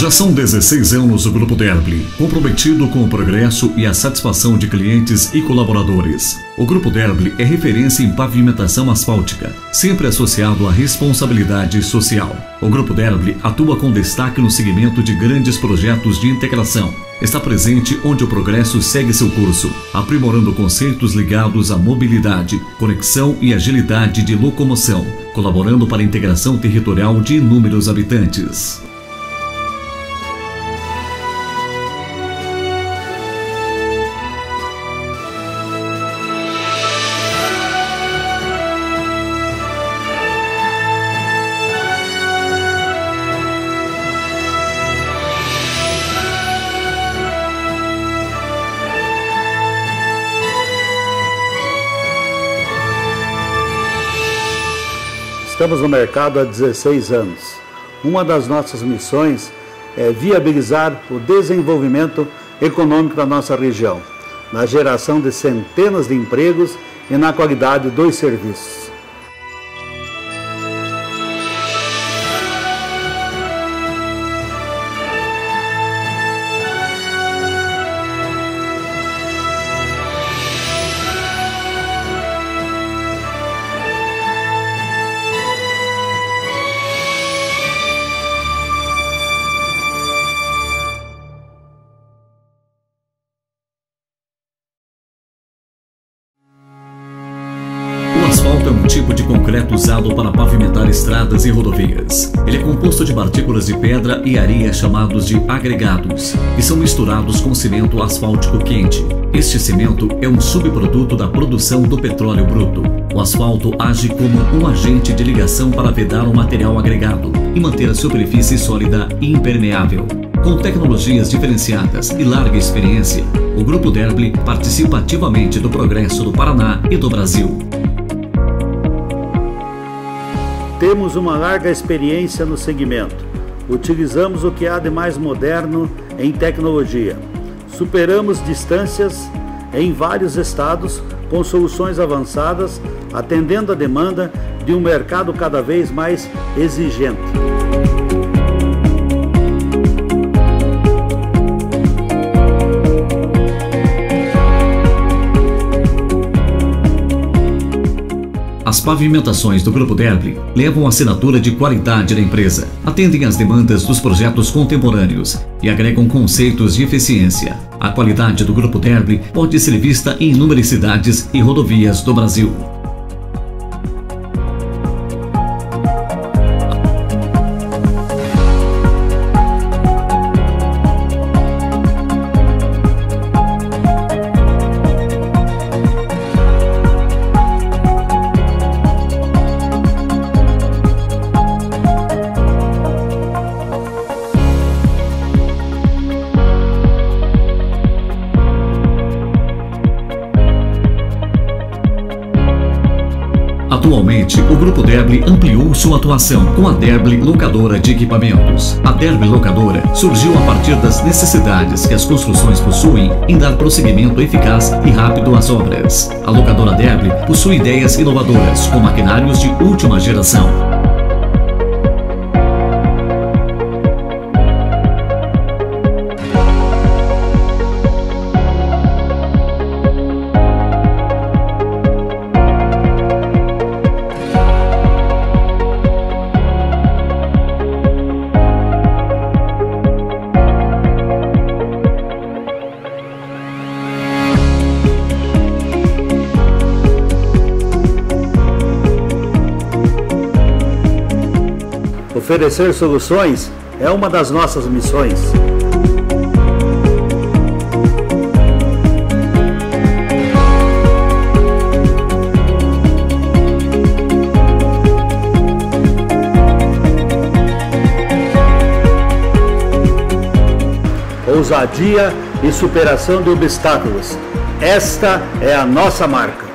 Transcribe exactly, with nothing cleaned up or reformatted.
Já são dezesseis anos o Grupo Derbli, comprometido com o progresso e a satisfação de clientes e colaboradores. O Grupo Derbli é referência em pavimentação asfáltica, sempre associado à responsabilidade social. O Grupo Derbli atua com destaque no segmento de grandes projetos de integração. Está presente onde o progresso segue seu curso, aprimorando conceitos ligados à mobilidade, conexão e agilidade de locomoção, colaborando para a integração territorial de inúmeros habitantes. Estamos no mercado há dezesseis anos. Uma das nossas missões é viabilizar o desenvolvimento econômico da nossa região, na geração de centenas de empregos e na qualidade dos serviços. O asfalto é um tipo de concreto usado para pavimentar estradas e rodovias. Ele é composto de partículas de pedra e areia chamados de agregados, que são misturados com cimento asfáltico quente. Este cimento é um subproduto da produção do petróleo bruto. O asfalto age como um agente de ligação para vedar o material agregado e manter a superfície sólida e impermeável. Com tecnologias diferenciadas e larga experiência, o Grupo Derbli participa ativamente do progresso do Paraná e do Brasil. Temos uma larga experiência no segmento. Utilizamos o que há de mais moderno em tecnologia. Superamos distâncias em vários estados com soluções avançadas, atendendo a demanda de um mercado cada vez mais exigente. As pavimentações do Grupo Derbli levam a assinatura de qualidade da empresa, atendem às demandas dos projetos contemporâneos e agregam conceitos de eficiência. A qualidade do Grupo Derbli pode ser vista em inúmeras cidades e rodovias do Brasil. Atualmente, o Grupo Derbli ampliou sua atuação com a Derbli Locadora de Equipamentos. A Derbli Locadora surgiu a partir das necessidades que as construções possuem em dar prosseguimento eficaz e rápido às obras. A Locadora Derbli possui ideias inovadoras com maquinários de última geração. Oferecer soluções é uma das nossas missões. Ousadia e superação de obstáculos. Esta é a nossa marca.